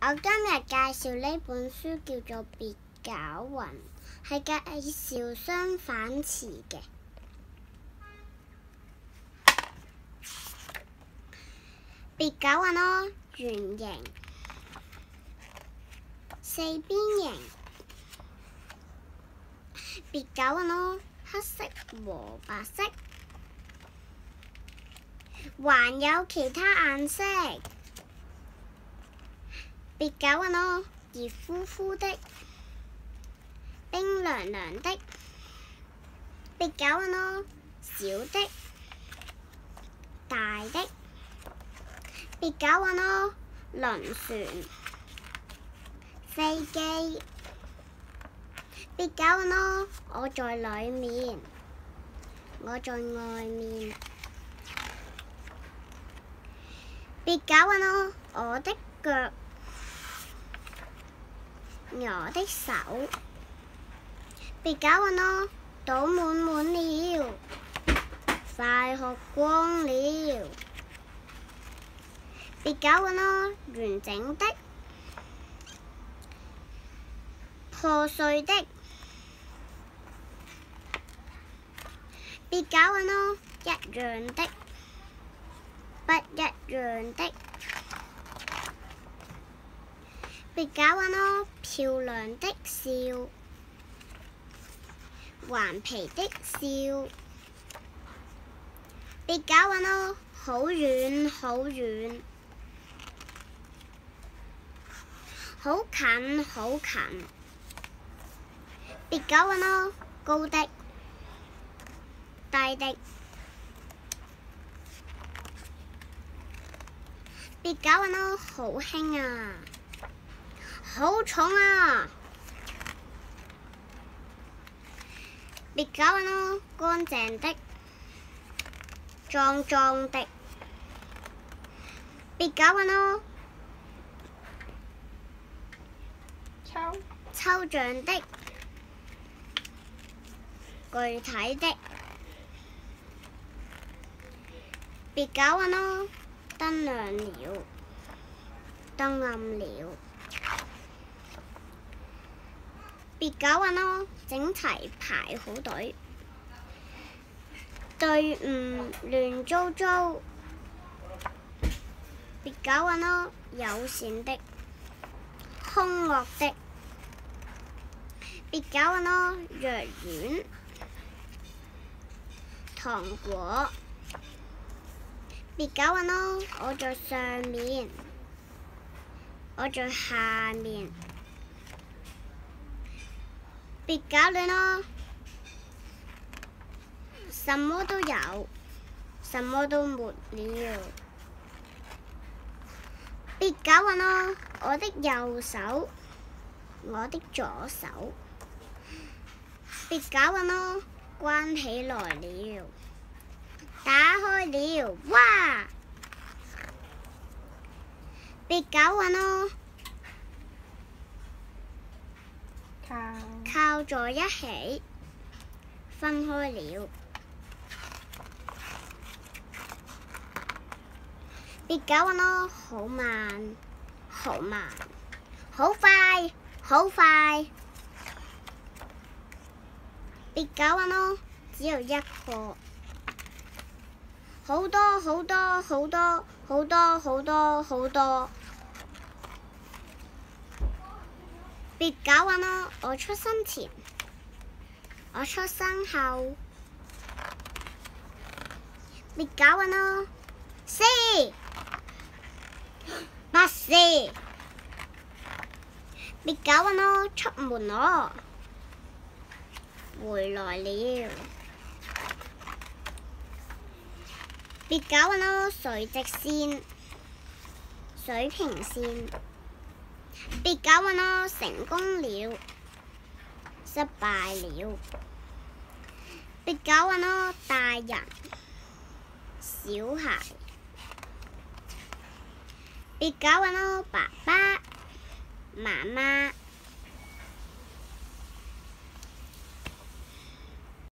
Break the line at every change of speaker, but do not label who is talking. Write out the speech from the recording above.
我今日介紹呢本書叫做《別攪雲》，係介紹相反詞嘅。別攪雲咯，圓形、四邊形。別攪雲咯，黑色和白色，還有其他顏色。別攪雲咯，熱乎乎的，冰涼涼的。別攪雲咯，小的，大的。別攪雲咯，輪船、飛機。別攪雲咯，我在裏面，我在外面。別攪雲咯，我的腳，我的手。別攪雲咯，倒滿滿了，快喝光了。別攪雲咯，完整的，破碎的。別攪雲咯，一樣的，不一樣的。別攪雲咯，漂亮的笑，頑皮的笑。別攪雲咯，好遠好遠，好近好近。別攪雲咯，高的，低的。別攪雲咯，好輕啊，好重啊。別攪雲咯，乾淨的，髒髒的。別攪雲咯，抽象的，具體的。別攪雲咯，燈亮了，燈暗了。別攪雲咯，整齊排好隊，隊伍亂糟糟。別攪雲咯，友善的，兇惡的。別攪雲咯，藥丸、糖果。別攪雲咯，我在上面，我在下面。別攪亂咯，什麼都有，什麼都沒了。別攪雲咯，我的右手，我的左手。別攪雲咯，關起來了，打開了，哇！別攪雲咯，靠在一起，分開了。別攪雲咯，好慢，好慢，好快，好快。別攪雲咯，只有一個，好多好多好多好多好多好多。別攪雲咯，我出生前，我出生後。別攪雲咯，是不是？別攪雲咯，出門咯，回來了。別攪雲咯，垂直線，水平線。別攪雲咯，成功了，失敗了。別攪雲咯，大人，小孩。別攪雲咯，爸爸媽媽。